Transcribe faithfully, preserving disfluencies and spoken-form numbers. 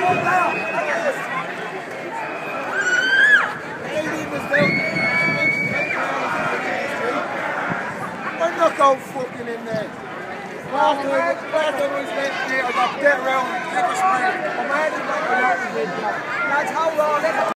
I'm not going fucking in there. Last time, last time I was left here, I got dead around, give a spray. I'm ready, that's how long.